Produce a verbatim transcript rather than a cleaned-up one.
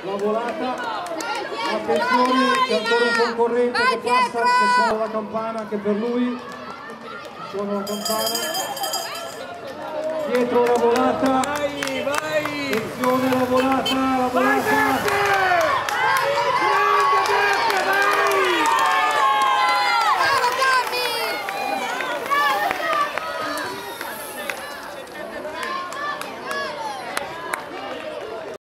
la volata. Attenzione, c'è ancora un concorrente che passa, che suona la campana anche per lui. Suona la campana. Dietro la volata. Vai, vai! Attenzione la volata.